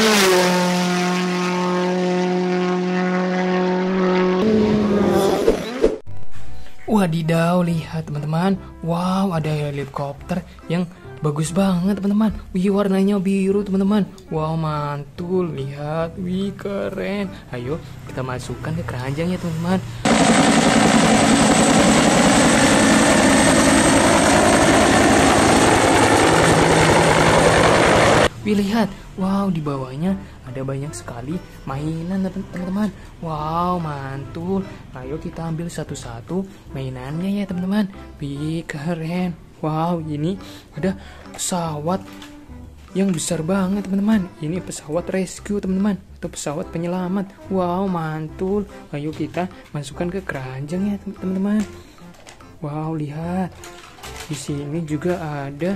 Wadidaw, lihat teman-teman. Wow, ada helikopter yang bagus banget teman-teman. Wih, warnanya biru teman-teman. Wow, mantul. Lihat, wih keren. Ayo kita masukkan ke keranjang ya teman-teman. Wih, lihat. Wow, di bawahnya ada banyak sekali mainan teman-teman. Wow, mantul. Ayo kita ambil satu-satu mainannya ya teman-teman. Wih, keren. Wow, ini ada pesawat yang besar banget teman-teman. Ini pesawat rescue teman-teman, atau pesawat penyelamat. Wow, mantul. Ayo kita masukkan ke keranjang ya teman-teman. Wow, lihat. Di sini juga ada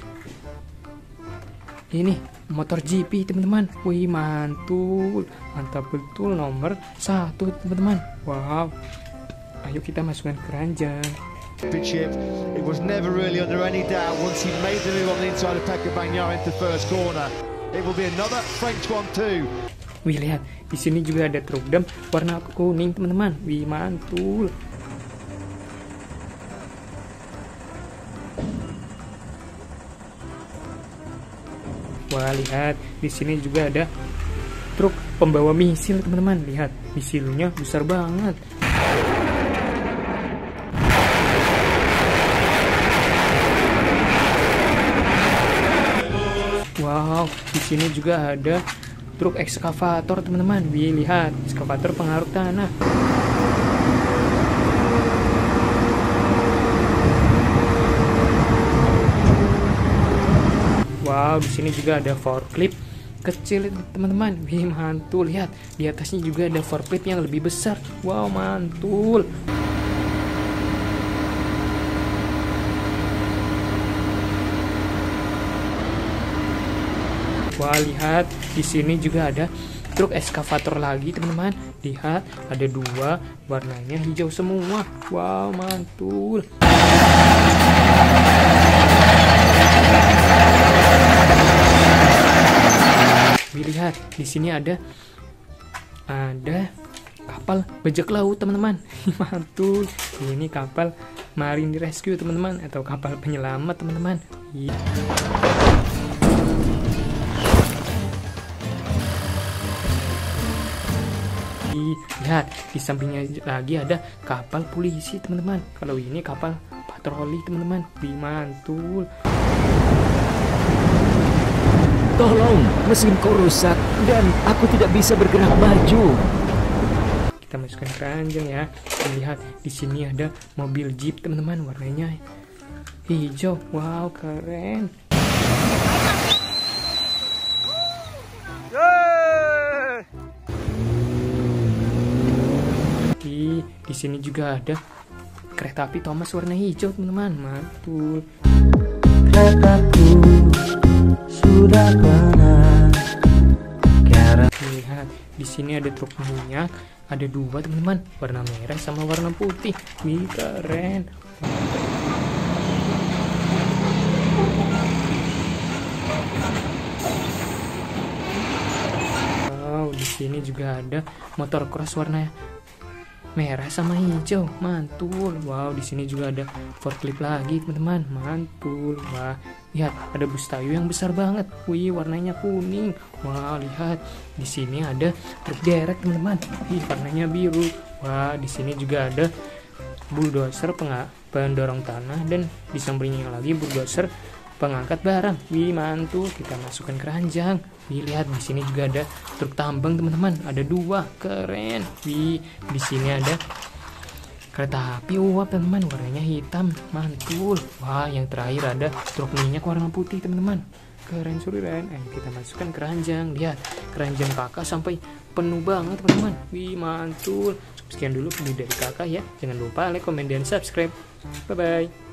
ini motor GP teman-teman. Wih, mantul. Mantap betul, nomor 1 teman-teman. Wow. Ayo kita masukkan keranjang. It was never really under any doubt once he made the move on the inside of Pekka Bagnaia into first corner. It will be another French one too. Wih, lihat. Di sini juga ada truk dam warna kuning teman-teman. Wih, mantul. Wah, lihat, di sini juga ada truk pembawa misil teman-teman. Lihat, misilnya besar banget. Wow, di sini juga ada truk ekskavator teman-teman. Wih, lihat, ekskavator penggaruk tanah. Wow, di sini juga ada forklift kecil teman-teman. Wih, mantul. Lihat, di atasnya juga ada forklift yang lebih besar. Wow, mantul. Wah, lihat, di sini juga ada truk ekskavator lagi teman-teman. Lihat, ada 2, warnanya hijau semua. Wow, mantul. Lihat, di sini ada kapal bajak laut teman-teman. Mantul. Ini kapal marine rescue teman-teman, atau kapal penyelamat teman-teman. Lihat, di sampingnya lagi ada kapal polisi teman-teman. Kalau ini kapal patroli teman-teman. Mantul. Tolong, mesinku rusak dan aku tidak bisa bergerak maju. Kita masukkan keranjang ya. Lihat, di sini ada mobil jeep teman-teman, warnanya hijau. Wow, keren. Di sini juga ada kereta api Thomas warna hijau teman-teman. Mantul. Keretaku sudah pernah. Lihat, di sini ada truk minyak, ada 2 teman-teman, warna merah sama warna putih. Wih, keren. Wow, di sini juga ada motor cross warna merah sama hijau. Mantul. Wow, di sini juga ada forklift lagi teman-teman. Mantul. Wah, lihat, ada bus Tayo yang besar banget. Wih, warnanya kuning. Wow, lihat, di sini ada truk derek teman-teman. Wih, warnanya biru. Wah, di sini juga ada bulldozer pendorong tanah, dan di sampingnya lagi bulldozer pengangkat barang. Wih, mantul. Kita masukkan keranjang. Wih, lihat, di sini juga ada truk tambang teman-teman. Ada 2, keren. Wih, di sini ada kereta api uap teman-teman, warnanya hitam. Mantul. Wah, yang terakhir ada truk minyak warna putih teman-teman. Keren, suriren. Kita masukkan keranjang. Lihat, keranjang kakak sampai penuh banget teman-teman. Wih, mantul. Sekian dulu video dari kakak ya. Jangan lupa like, komen, dan subscribe. Bye bye.